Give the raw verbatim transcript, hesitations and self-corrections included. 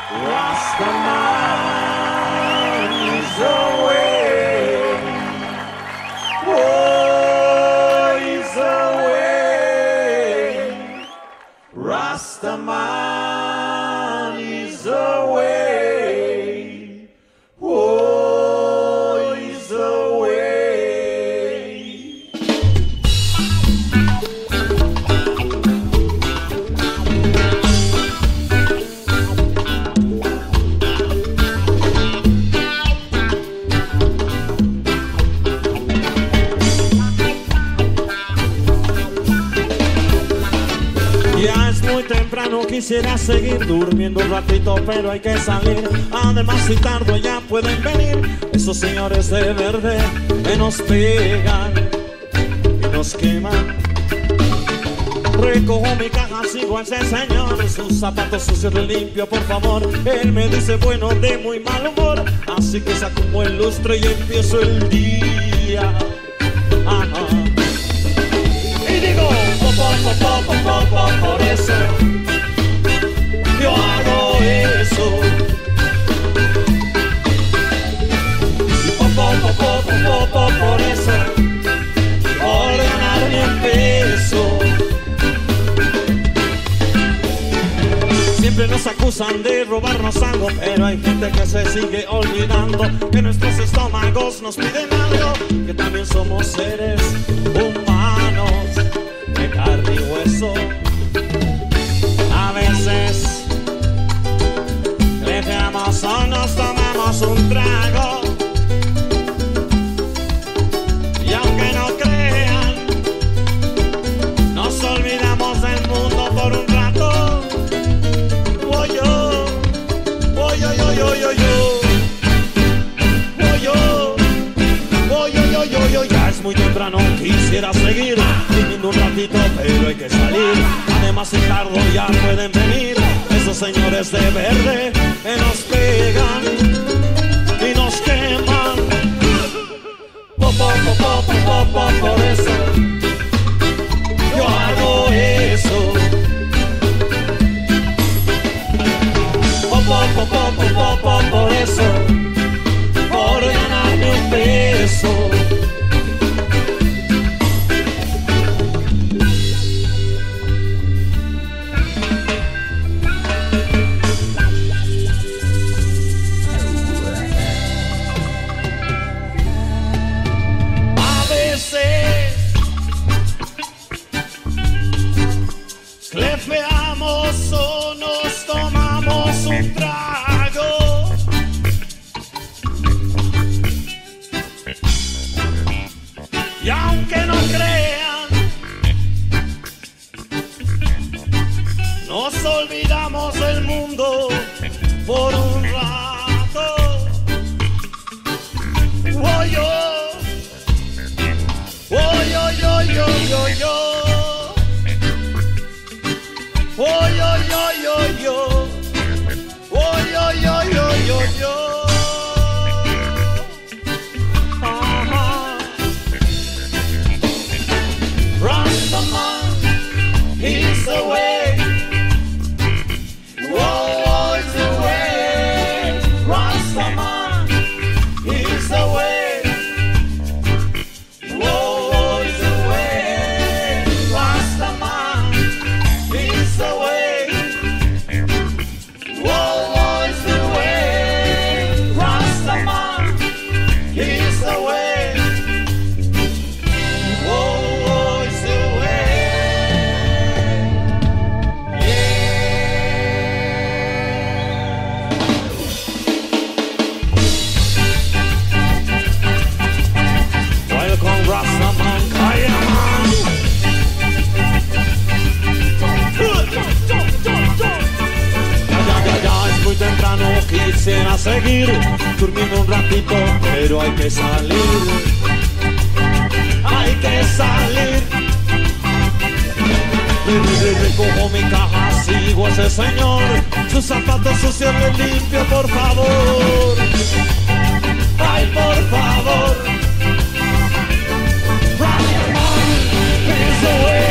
Rastaman is the way. Oh, is the way. Rastaman is the way. Oh, is the way. Temprano quisiera seguir durmiendo un ratito, pero hay que salir. Además, si tardo ya pueden venir esos señores de verde que nos pegan y nos queman. Recojo mi caja, sigo a ese señor, sus zapatos sucios de limpio, por favor. Él me dice bueno de muy mal humor, así que saco un buen lustre y empiezo el día. Ajá. Y digo, po, po, po, po, po, po, por eso yo hago eso. Y po, po, po, po, po, po, por eso, por ganarme un peso. Siempre nos acusan de robarnos algo, pero hay gente que se sigue olvidando que nuestros estómagos nos piden algo, que también somos seres humanos de carne y hueso. A veces le damos o nos tomamos un trago, y aunque no crean, nos olvidamos del mundo por un rato. Voy yo, voy yo, yo, yo, yo, yo. Voy yo, voy yo, yo, yo, yo. Ya es muy temprano, quisiera seguir durmiendo un ratito, pero hay que salir. Además, si tardo ya pueden venir esos señores de verde que nos pegan y nos queman. Po, po, po, po, po, po, por eso yo hago eso. Po, po, po, po, po, po, por eso, por ganarme un peso. Y aunque no crean, nos olvidamos del mundo por un rato. Oh, yo, oh, yo, yo, yo, yo, yo. Oh, yo, yo, yo, yo. Oh, yo, yo, yo, yo, yo. He's the way. Whoa, he's the way. Rastaman, he's the way. Whoa, he's the way. Rastaman, he's the way. Whoa, he's the way. Rastaman, he's the way. Quisiera seguir durmiendo un ratito, pero hay que salir. Hay que salir. Recojo mi caja, sigo a ese señor, sus zapatos sucios de limpio, por favor. Ay, por favor. Rastaman is the way.